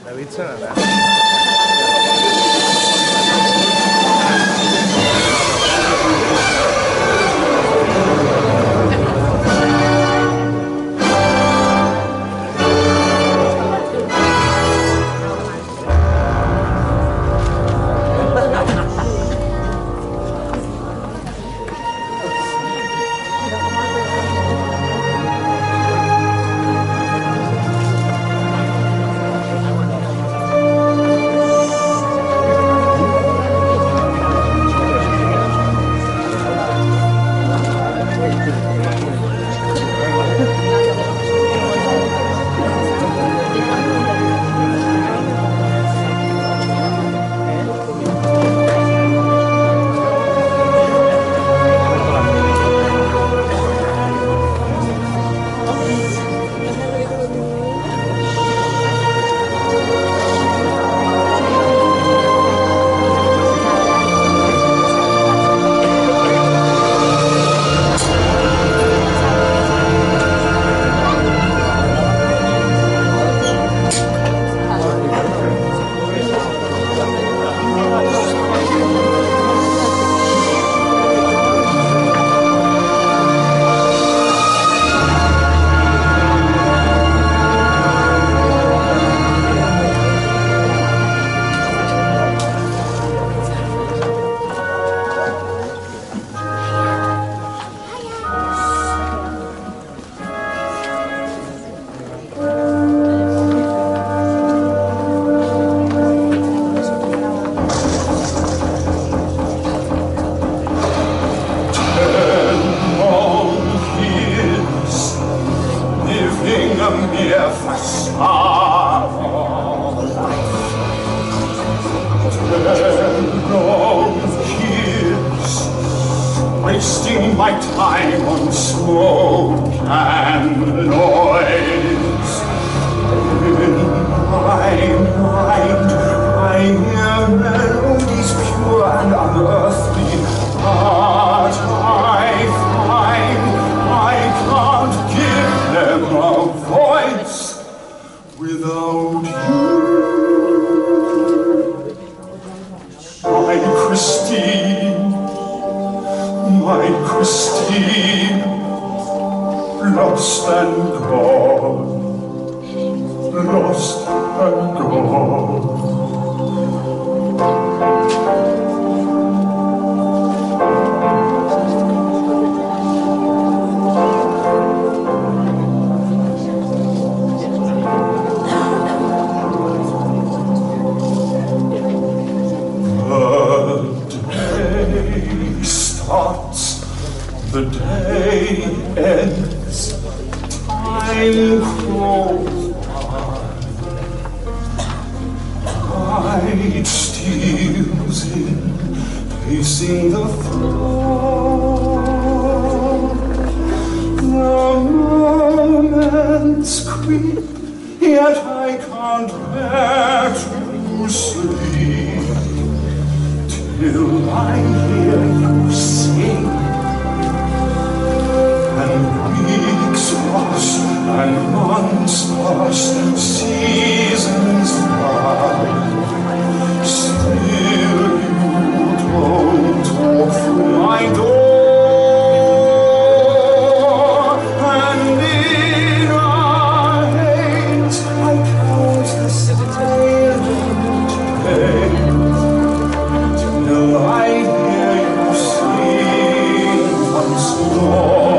David se n'anà. Wasting my time on smoke and noise. In my mind, I hear melodies pure and unearthly, but I find I can't give them a voice without you, my Christine. My Christine, lost and gone, lost and gone. The day ends, time crawls by, night steals in, pacing the floor. The moments creep, yet I can't bear to sleep till I hear you sing. And weeks pass, and months pass, seasons fly. Still you don't walk through my door. And in our haze, I count the silent days till I hear you sing once more.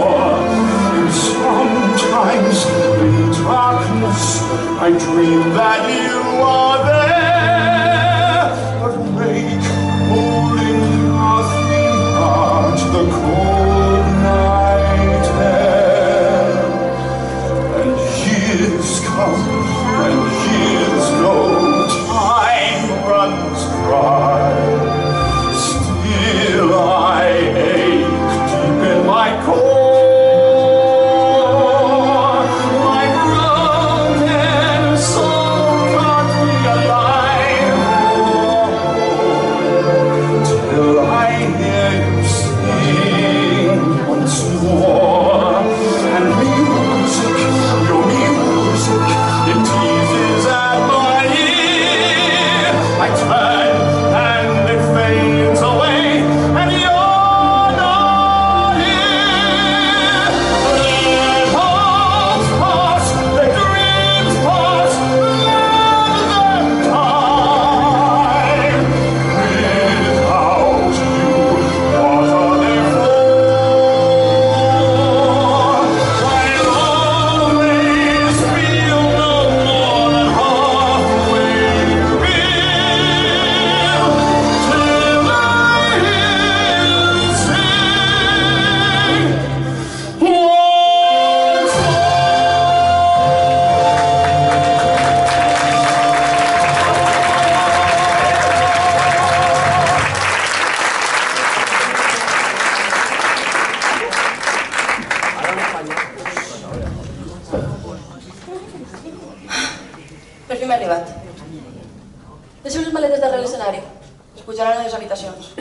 Sometimes in darkness I dream that you are there, but wake holding nothing but the cold night air. And years come and years go, time runs dry. Still I ache deep in my core. It teases Per fi m'he arribat. Deixeu les maletes darrere l'escenari. Es pujaran a les habitacions.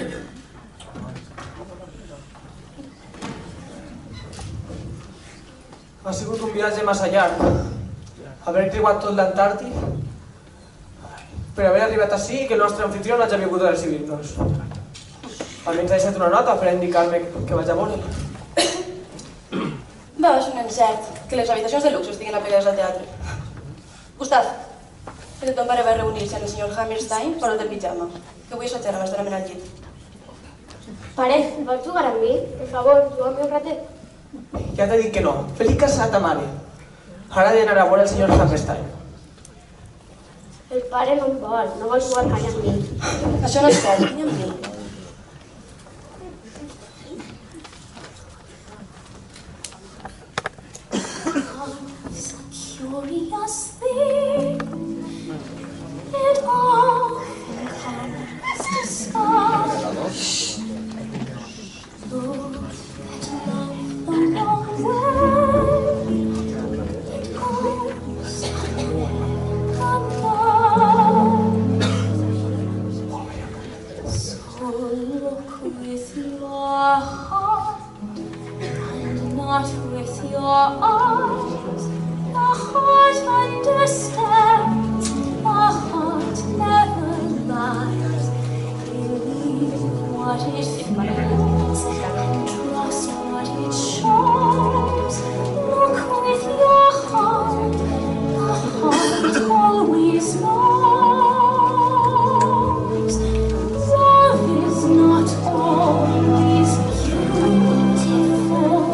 Ha sigut un viatge massa llarg. Haver creuat tot l'Antàrtic per haver arribat ací i que el nostre anfitrió no hagi vingut a recibir-nos. Almenys ha deixat una nota per indicar-me que vaig a veure. Va, és un encert que les habitacions de luxe estiguin apegades al teatre. Gustav, el ton pare va reunir-se amb el senyor Hammerstein per al del pijama, que avui s'aixerra abans d'anar al llit. Pare, vols jugar amb mi? Per favor, juga'm un ratet. Ja t'he dit que no. Feliç casat a mare. Ara he d'anar a veure el senyor Hammerstein. El pare no em vol, no vol jugar mai amb mi. Això no és cert, ni amb mi. Curious thing, it often comes to stars. Though that love the wrong way, it goes unnoticed. So look with your heart and not with your eyes. The heart understands, the heart never lies. Believe what it feels and trust what it shows. Look with your heart, the heart always knows. Love is not always beautiful.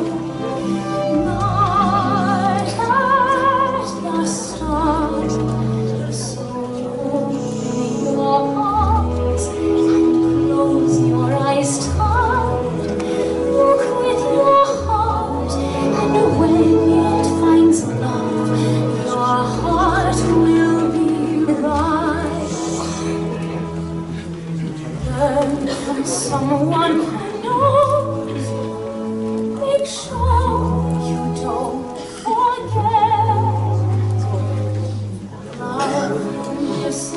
Someone who knows, make sure you don't forget. Love you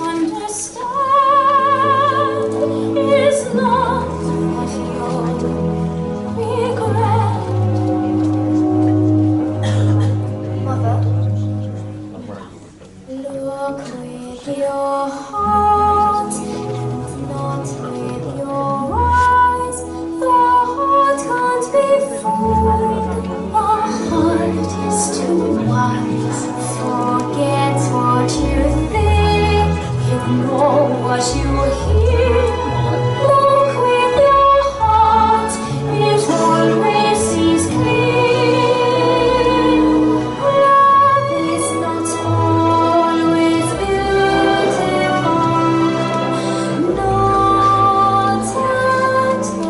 misunderstand is not what you'll regret. Mother, look with your heart and not with your eyes. The heart can't be fooled. The heart is too wise. Forget what you think. Ignore what you hear. Look with your heart. It always sees clear. Love is not always beautiful. Not at the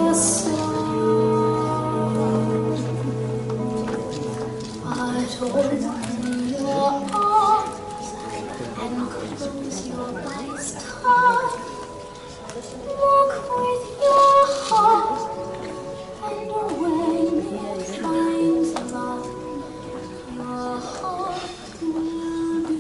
start. But open your arms and close your eyes tight. Look with your heart, and when it finds love, your heart will be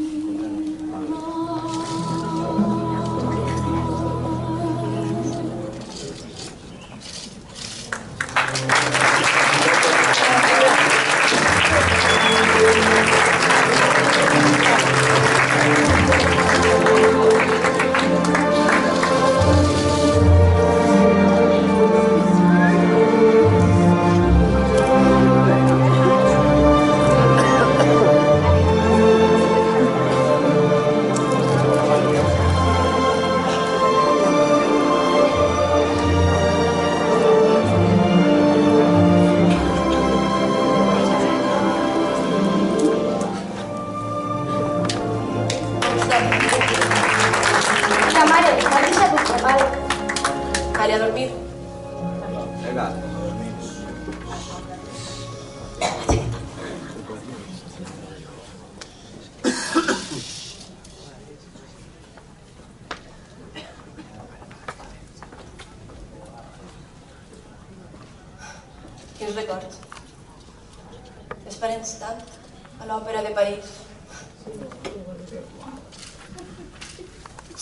Vale, a dormir. Venga. Quins records. Esperem tant a l'òpera de París.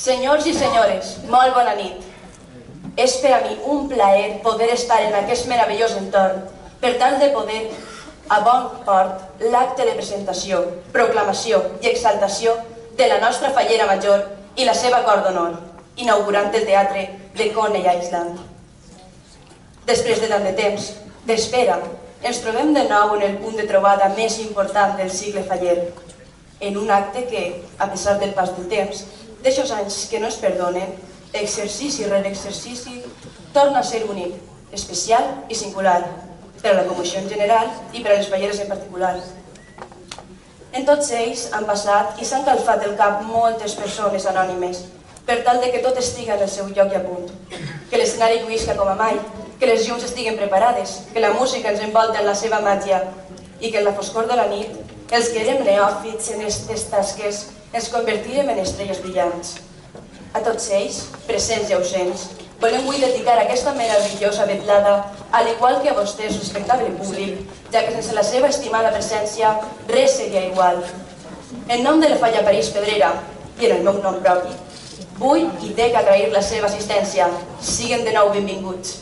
Senyors i senyores, molt bona nit. És per a mi un plaer poder estar en aquest meravellós entorn per tal de poder a bon port l'acte de presentació, proclamació i exaltació de la nostra fallera major i la seva cor d'honor, inaugurant el teatre de Coney Island. Després de tant de temps, d'espera, ens trobem de nou en el punt de trobada més important del cicle faller, en un acte que, a pesar del pas del temps, d'aixòs anys que no es perdonen, exercici rere exercici, torna a ser únic, especial i singular, per a la comissió en general i per a les falleres en particular. En tots ells han passat i s'han calfat el cap moltes persones anònimes, per tal de que tot estigui en el seu lloc i a punt, que l'escenari lluïsca com a mai, que les llums estiguen preparades, que la música ens envolta en la seva màgia i que en la foscor de la nit, els que érem neòfits en aquestes tasques, ens convertirem en estrelles brillants. A tots ells, presents i ausents, volem avui dedicar aquesta meravellosa vetlada, al igual que a vostès, respectable públic, ja que sense la seva estimada presència, res seria igual. En nom de la Falla París Pedrera i en el meu nom propi, vull i dec agrair la seva assistència. Siguen de nou benvinguts.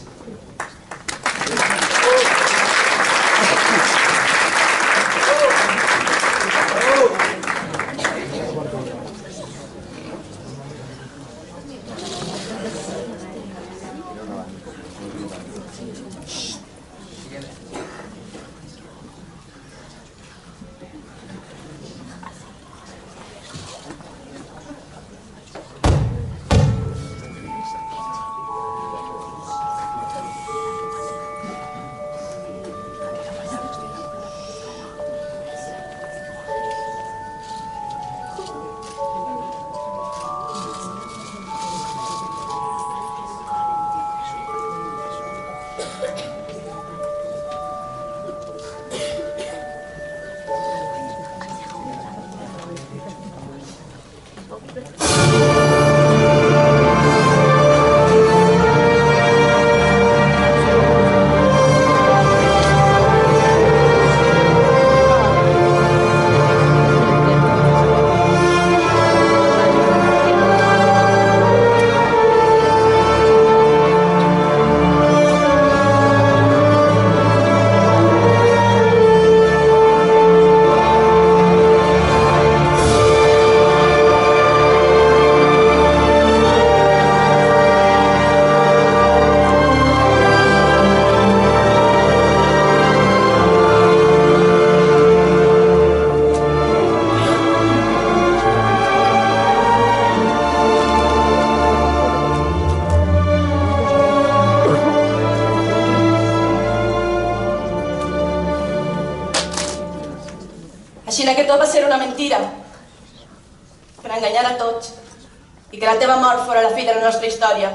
Així que tot va ser una mentira, per enganyar a tots, i que la teva mort fora la fi de la nostra història,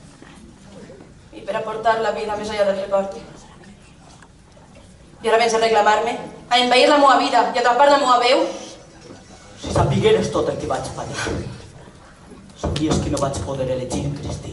i per aportar la vida més allà del record. I ara vens a reclamar-me, a envair la meva vida i a atrapar la meva veu? Si sapigueres tot el que vaig patir, sabies que no vaig poder elegir en Cristi.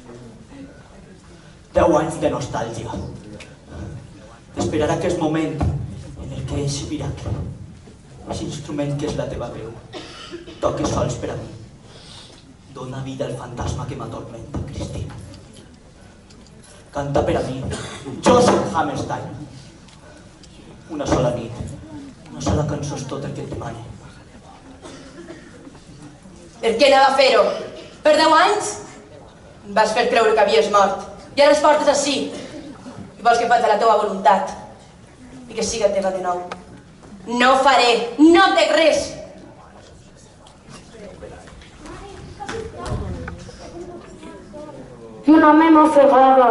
10 anys de nostàlgia, d'esperar aquest moment en el que és miracle, aquest instrument que és la teva veu, toca sols per a mi. Dóna vida al fantasma que m'atormenta, Cristina. Canta per a mi, Joseph Hammerstein. Una sola nit, una sola cançó és tot el que et demane. Per què anava a fer-ho? Per 10 anys? Em vas fer creure que havies mort, i ara els portes ací. I vols que faig la teva voluntat, i que siga teva de nou. No ho faré, no et dec res. No me mofegava.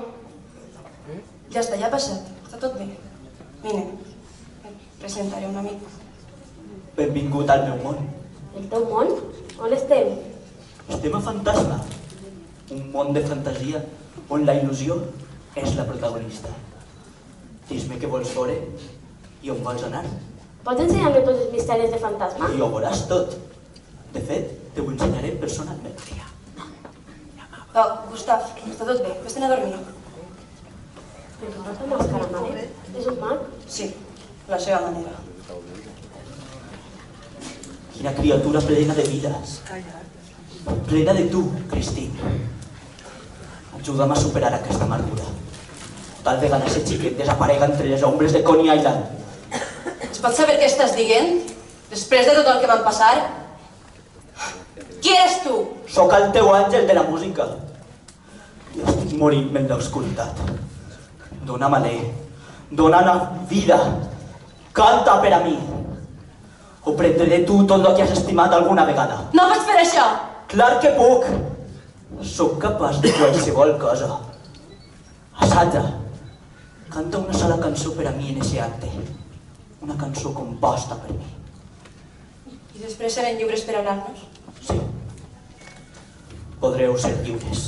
Ja està, ja ha passat. Està tot bé. Vine, et presentaré un amic. Benvingut al meu món. El teu món? On estem? Estem a Fantasma, un món de fantasia on la il·lusió és la protagonista. Dis-me què vols veure i on vols anar. Pots ensenyar-me tots els misteris de fantasma? I ho veuràs tot. De fet, te ho ensenyaré personalment. Oh, Gustav, està tot bé. Vés-te'n a dormir. Però porta màscara, mare. És un mag? Sí, la seva manera. Quina criatura plena de vida. plena de tu, Christine. Ajuda'm a superar aquesta amargura. Tal vegada ese xiquet desaparega entre les ombres de Coney Island. Es pot saber què estàs dient? Després de tot el que van passar? Qui eres tu? Sóc el teu àngel de la música. I estic morint-me en l'obscuritat. Dóna'm alè, dóna'm vida. Canta per a mi. O prendré de tu tot el que has estimat alguna vegada. No pots fer això! Clar que puc. Sóc capaç de qualsevol cosa. Assaja. Canta una sola cançó per a mi en ese acte. Una cançó composta per mi. I després serem lliures per anar-nos? Sí. Podreu ser lliures.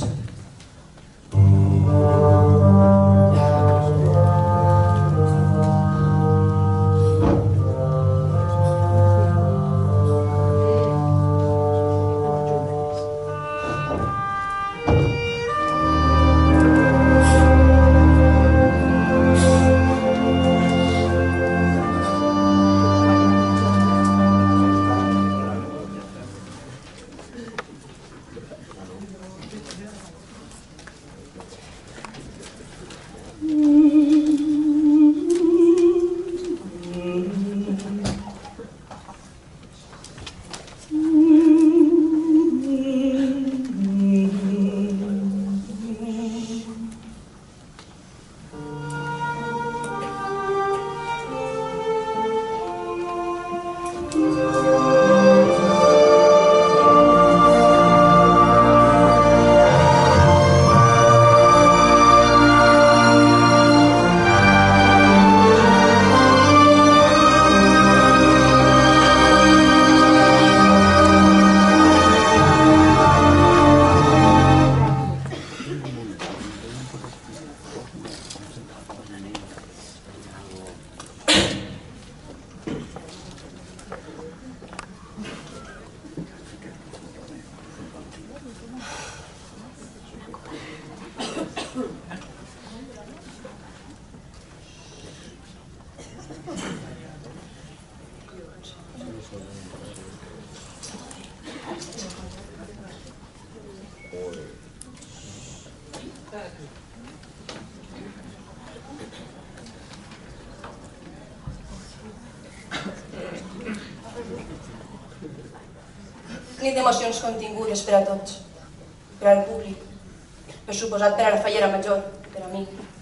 Nit d'emocions contingudes per a tots, per al públic, per suposat per a la fallera major, per a mi.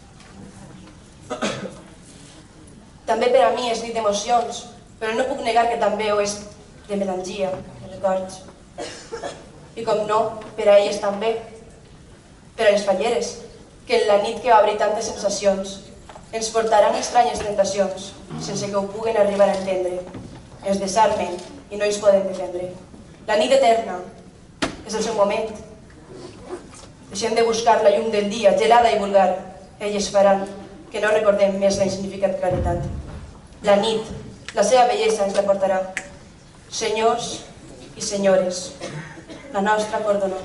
També per a mi és nit d'emocions, però no puc negar que també ho és de melangia, de records. I com no, per a elles també, per a les falleres, que en la nit que obre tantes sensacions ens portaran estranyes tentacions, sense que ho puguen arribar a entendre. Ens desarmen i no ens poden defendre. La nit eterna és el seu moment. Deixem de buscar la llum del dia, gelada i vulgar. Elles faran que no recordem més la insignificant claritat. La nit, la seva bellesa ens la portarà. Senyors i senyores, la nostra cordonó.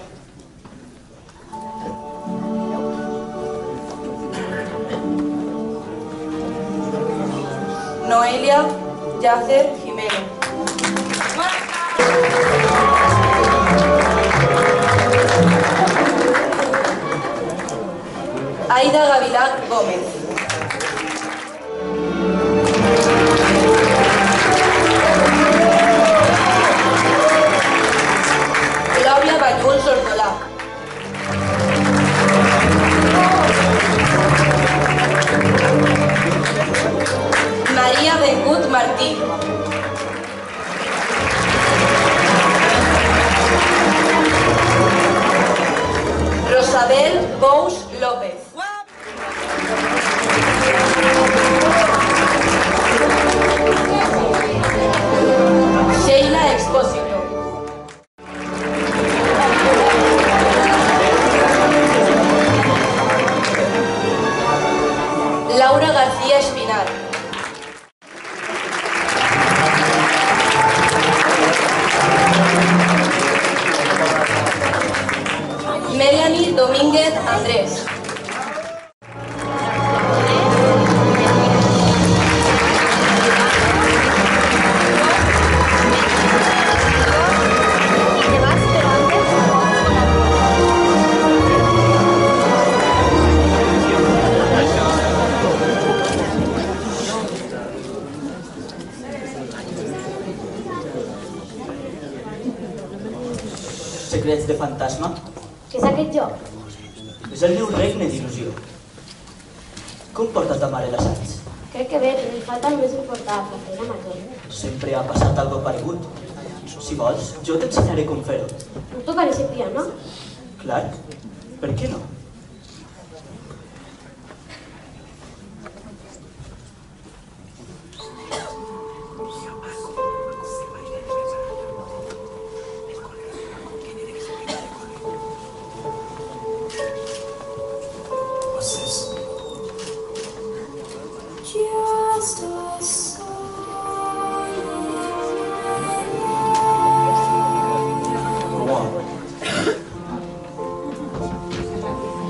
Noelia Yacer Jimeno. Aida Gavilán Gómez. Claudia Banyul Sortolà. María Bengut Martí. Rosabel Bous López. secrets de fantasma? Què és aquest joc? És el meu regne d'il·lusió. Com porta ta mare l'assaig? Crec que bé, però li falta el més important, la feina major. Sempre ha passat algo paregut. Si vols, jo t'ensenyaré com fer-ho. No tocaré ese piano? Clar, per què no? What's this? Just a song. Go on.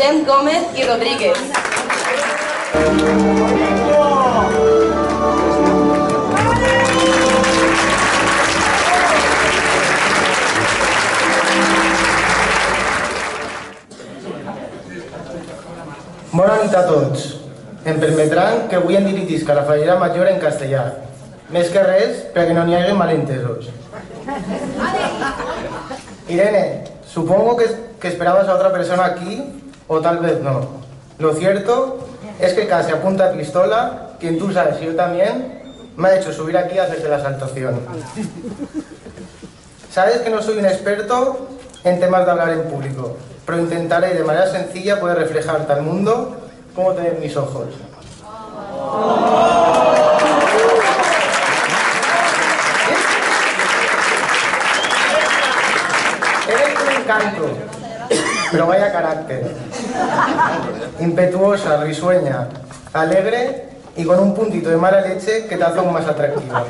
Vicent Gómez i Rodríguez. Bona nit a tots. Em permetran que avui em dirigisca la fallera major en castellà. Més que res, perquè no n'hi hagi malentesos. Irene, supongo que esperabas a otra persona aquí, o tal vez no. Lo cierto es que casi a punta de pistola, quien tú sabes y yo también, me ha hecho subir aquí a hacerte la exaltación. Sabes que no soy un experto en temas de hablar en público, pero intentaré de manera sencilla poder reflejarte al mundo cómo tener mis ojos. Eres un encanto, pero vaya carácter. Impetuosa, risueña, alegre y con un puntito de mala leche que te hace aún más atractiva.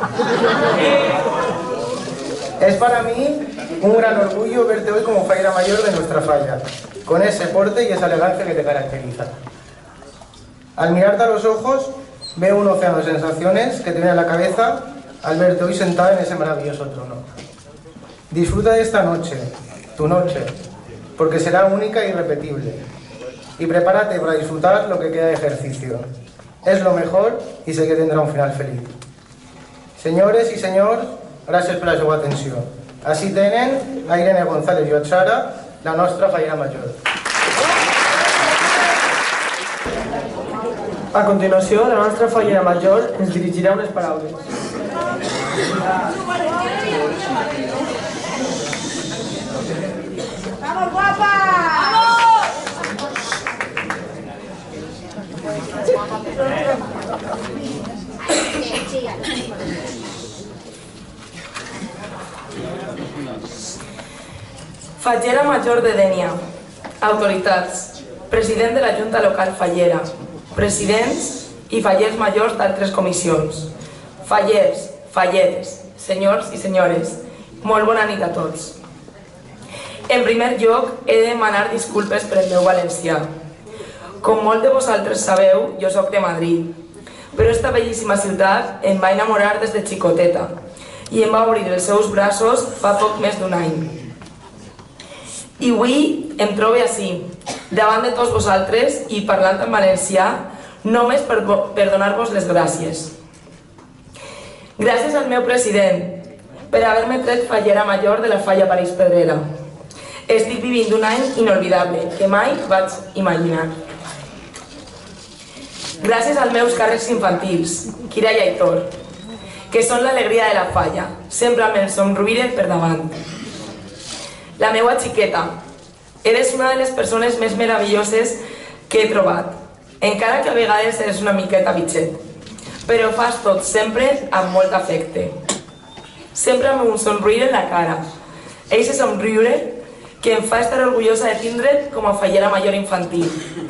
Es para mí un gran orgullo verte hoy como fallera mayor de nuestra falla, con ese porte y esa elegancia que te caracteriza. Al mirarte a los ojos, veo un océano de sensaciones que te viene a la cabeza al verte hoy sentada en ese maravilloso trono. Disfruta de esta noche, tu noche, porque será única e irrepetible. Y prepárate para disfrutar lo que queda de ejercicio. Es lo mejor y sé que tendrá un final feliz. Senyores i senyors, gràcies per la seva atenció. Així tenen a Irene González i Otsara, la nostra fallera major. A continuació, la nostra fallera major ens dirigirà unes paraules. ¡Vamos, guapa! Fallera major de Dénia. Autoritats. President de la Junta Local Fallera. Presidents i fallers majors d'altres comissions. Fallers, falleres, senyors i senyores, molt bona nit a tots. En primer lloc, he de demanar disculpes per el meu valencià. Com molt de vosaltres sabeu, jo soc de Madrid, però esta bellíssima ciutat em va enamorar des de xicoteta i em va obrir els seus braços fa poc més d'un any. I avui em trobo així, davant de tots vosaltres i parlant en valencià, només per donar-vos les gràcies. Gràcies al meu president per haver-me tret fallera major de la falla París Pedrera. Estic vivint un any inolvidable que mai vaig imaginar. Gràcies als meus càrrecs infantils, Kira i Aitor, que són l'alegria de la falla, sempre amb el somriure per davant. La meua xiqueta, eres una de les persones més meravelloses que he trobat, encara que a vegades eres una miqueta bitxet, però ho fas tot sempre amb molt afecte. Sempre amb un somriure en la cara, eixe somriure que em fa estar orgullosa de tindre't com a fallera major infantil.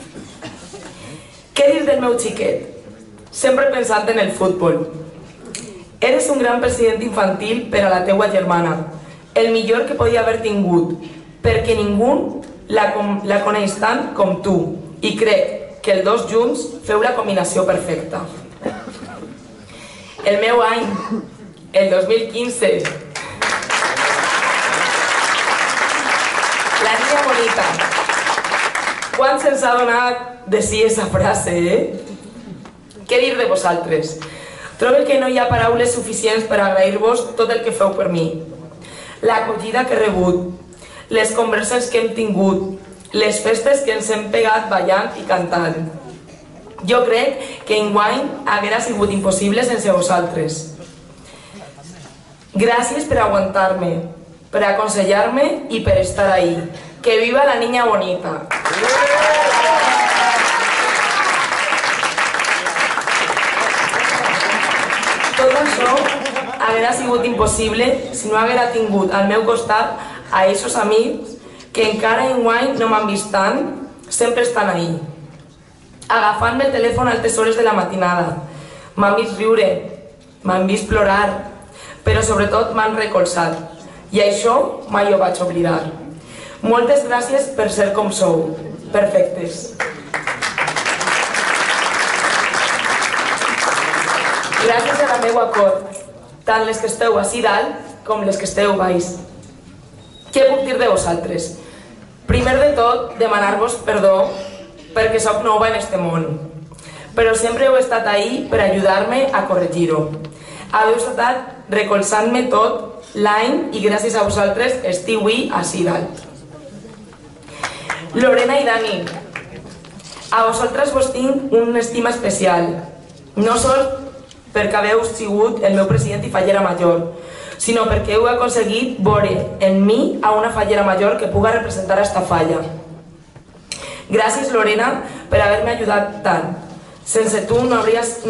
Què dir del meu xiquet? Sempre pensant en el futbol. Eres un gran president infantil per a la teua germana, el millor que podia haver tingut, perquè ningú la coneix tant com tu, i crec que els dos junts feu la combinació perfecta. El meu any, el 2015. La niña bonita. Quan se'ns ha donat de si esa frase, Què dir de vosaltres? Trobo que no hi ha paraules suficients per agrair-vos tot el que feu per mi. L'acollida que he rebut, les converses que hem tingut, les festes que ens hem pegat ballant i cantant. Jo crec que enguany haguera sigut impossible sense vosaltres. Gràcies per aguantar-me, per aconsellar-me i per estar ahí. Que viva la niña bonita! Tot això haguera sigut impossible si no haguera tingut al meu costat a aquests amics que encara enguany no m'han vist tant, sempre estan ahí. Agafant-me el telèfon a altes hores de la matinada. M'han vist riure, m'han vist plorar, però sobretot m'han recolzat. I això mai ho vaig oblidar. Moltes gràcies per ser com sou. perfectes. Gràcies a la meva cort, tant les que esteu ací dalt com les que esteu baix. Què puc dir de vosaltres? Primer de tot, demanar-vos perdó perquè sóc nova en este món, però sempre heu estat ahí per ajudar-me a corregir-ho. Heu estat recolzant-me tot l'any i gràcies a vosaltres estic avui ací dalt. Lorena i Dani, a vosaltres vos tinc una estima especial, no sols perquè haveu sigut el meu president i fallera major, sinó perquè heu aconseguit veure en mi a una fallera major que puga representar esta falla. Gràcies, Lorena, per haver-me ajudat tant. Sense tu no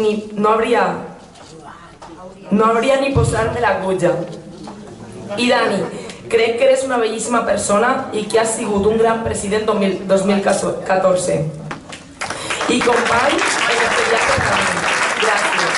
hauria ni posar-me l'agulla. I Dani, crec que eres una bellíssima persona i que has sigut un gran president 2014. Y company en especial per Dani. Gracias.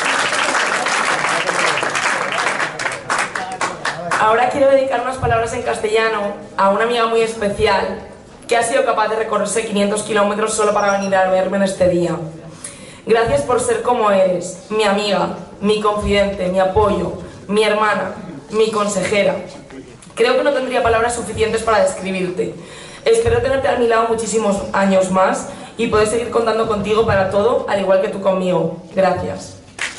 Ahora quiero dedicar unas palabras en castellano a una amiga muy especial que ha sido capaz de recorrerse 500 kilómetros solo para venir a verme en este día. Gracias por ser como eres, mi amiga, mi confidente, mi apoyo, mi hermana, mi consejera. Creo que no tendría palabras suficientes para describirte. Espero tenerte a mi lado muchísimos años más y poder seguir contando contigo para todo, al igual que tú conmigo. Gracias.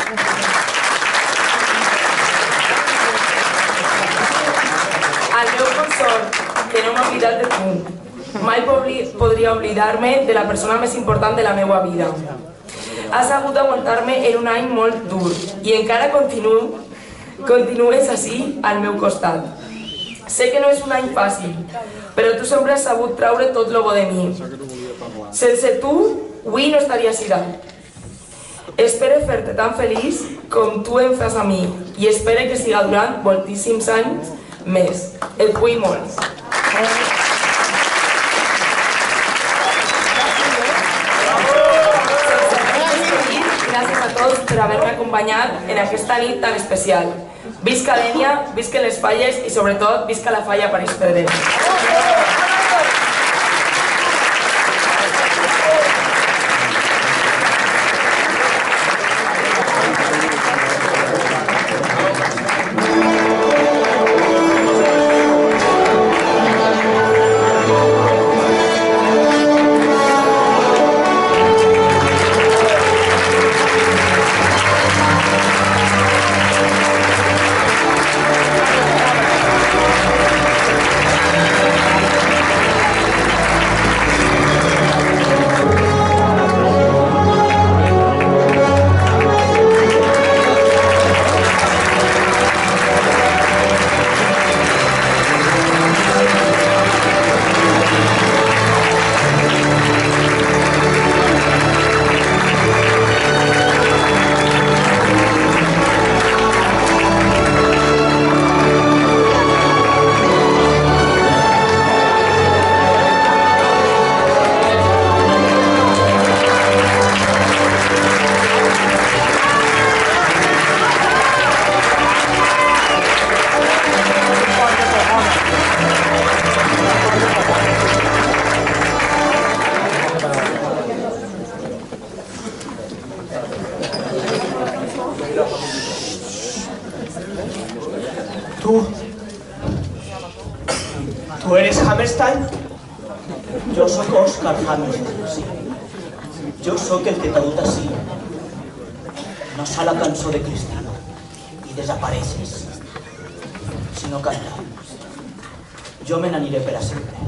Al meu consort, que no m'ha oblidat de tu. Mai podria oblidar-me de la persona més important de la meva vida. Has hagut d'aguantar-me en un any molt dur i encara continues així al meu costat. Sé que no és un any fàcil, però tu sempre has sabut traure tot lo bo de mi. Sense tu, avui no estaria així dalt. Espero fer-te tan feliç com tu em fas a mi i espero que siga durant moltíssims anys més. Et vull molt. Gràcies a tots per haver-me acompanyat en aquesta nit tan especial. Visca Dénia, visca les falles i sobretot visca la falla París Pedrera. ¿Tú eres Hammerstein? Jo sóc Oscar Hammerstein, sí. Jo sóc el que t'ha dut ací. No sa la cançó de Cristiano i desapareixes. Si no canta, jo me n'aniré per a sempre.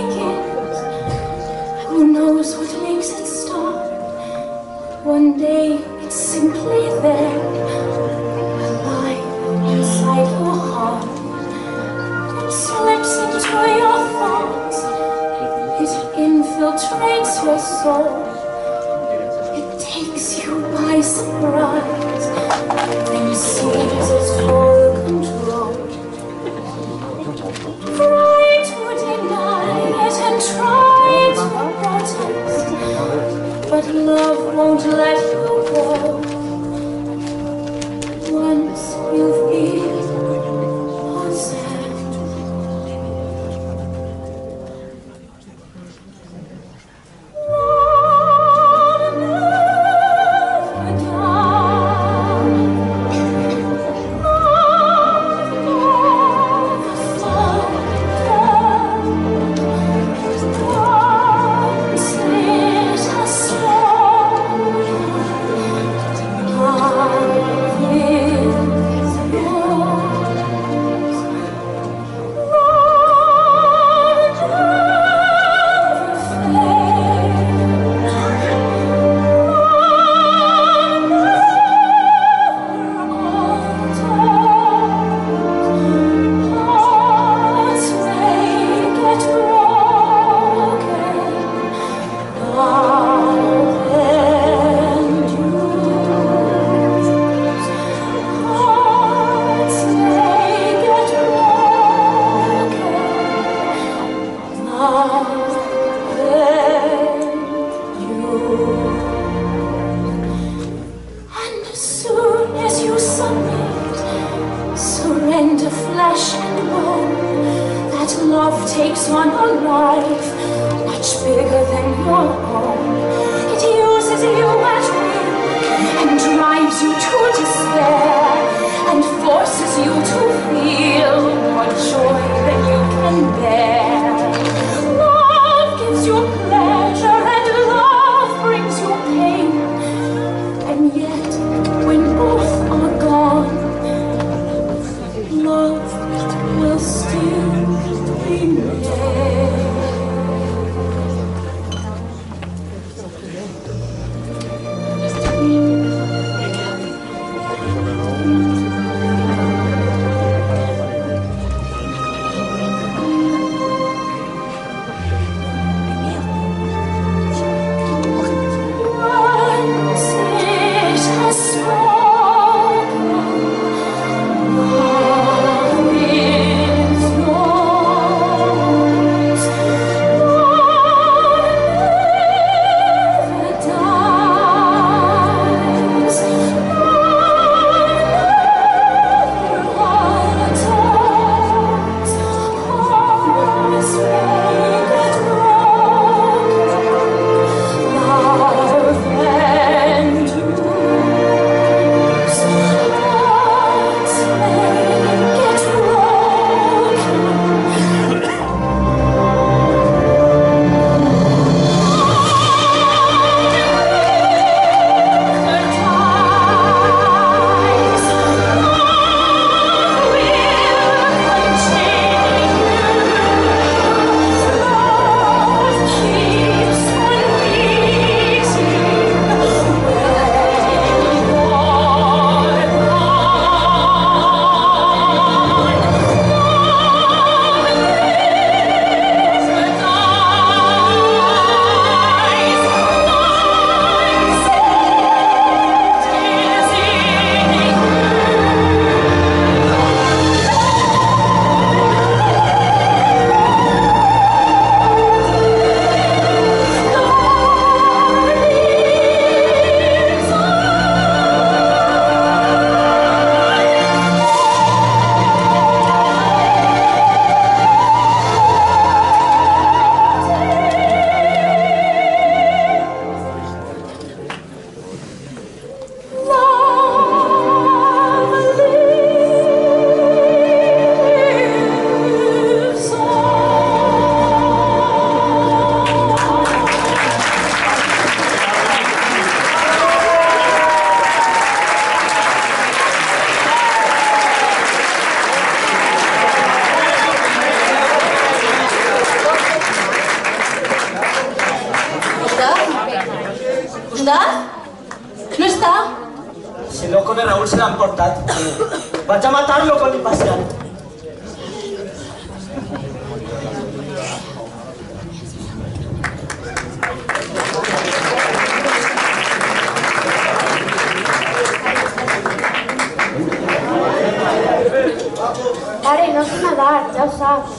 begins. Who knows what makes it start? One day it's simply there, alive inside your heart. It slips into your thoughts. It infiltrates your soul. It takes you by surprise and seizes full control. Try to deny it and try to protest, but love won't let you go. Once you've been possessed. Love never dies. Love never falters. Once it has spoken, love is yours. Love never fades. Love never alters. Hearts may get broken. Love endures. Hearts may get broken. Love endures. And as soon as you submit, surrender flesh and bone, that love takes on a life much bigger than your own. It uses you at will and drives you to despair and forces you to feel more joy than you can bear. Love gives you pleasure and love brings you pain. And yet, when both are gone, love will still remain. l'han portat. Vaig a matar-lo con impasión. Pare, no sé nedar, ja ho saps.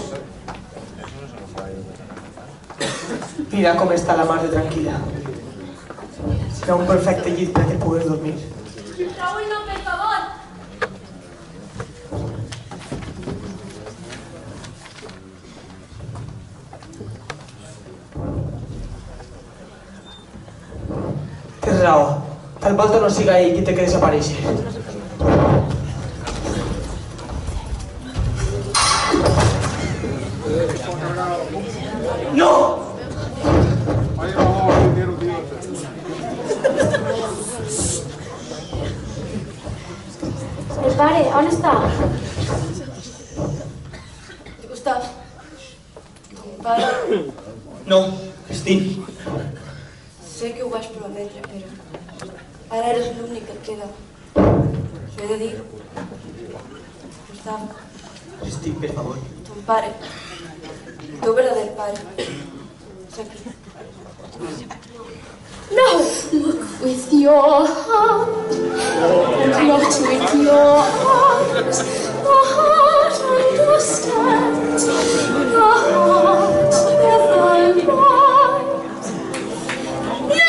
Mira com està la mar de tranquil·la. Hi ha un perfecte llit perquè pugues dormir. Raúl, no, per favor. Tens raó. Tal volta no siga ell qui té que desaparèixer. No! El pare, on està? Gustav, pare, No, Cristín. sé que ho vaig prometre, però ara eres l'únic que et queda. S'ho he de dir. Gustav, Cristín, per favor. ton pare, el teu verdader pare, és aquí. No! Look with your heart, and not with your heart. The heart understands, the heart never lies. No!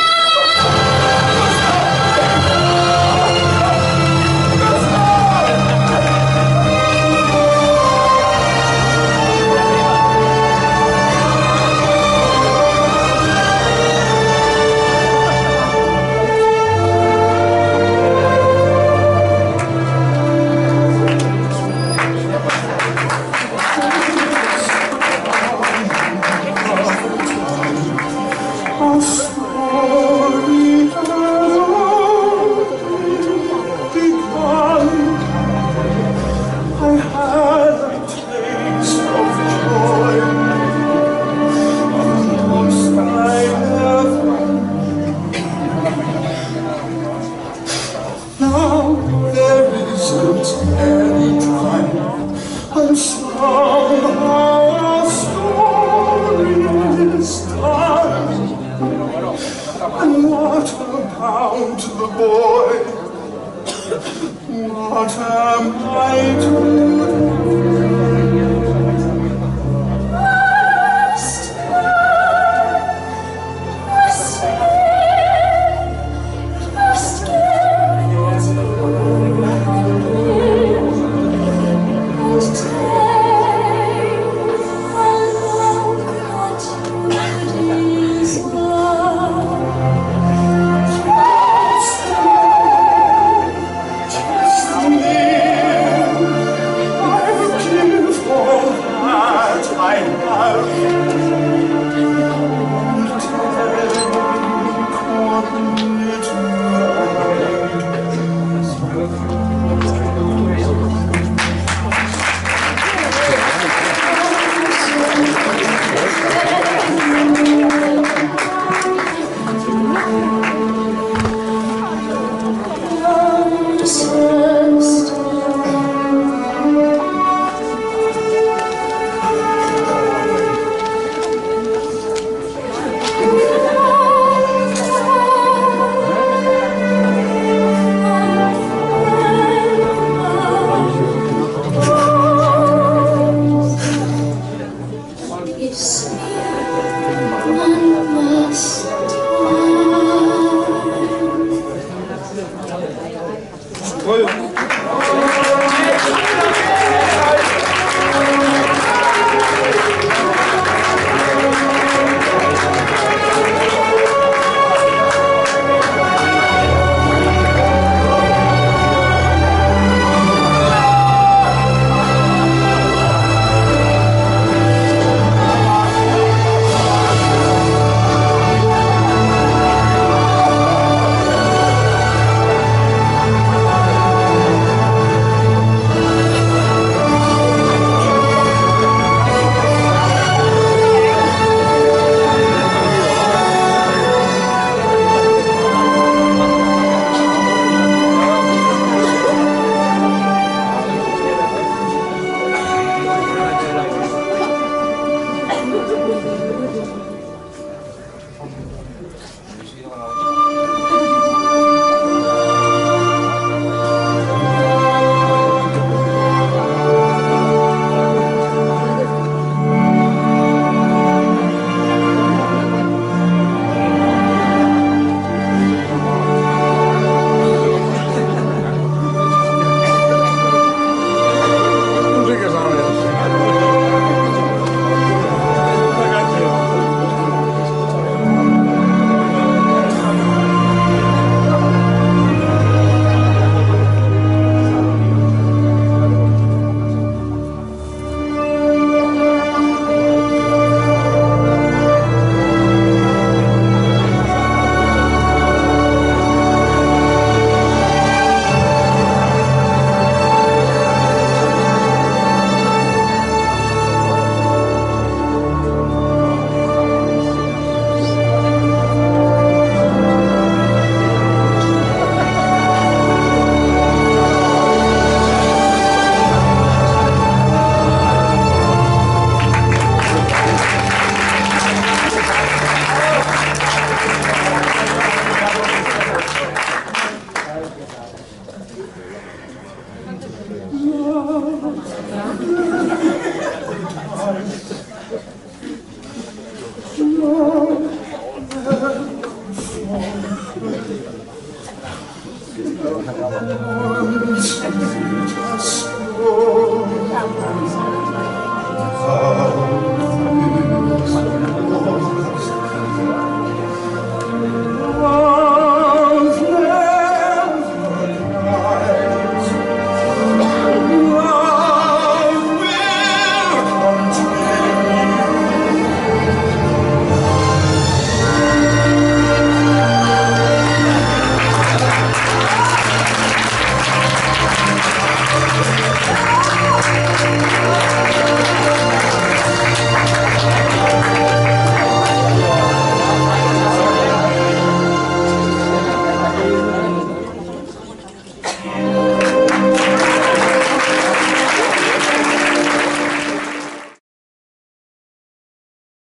Just Don't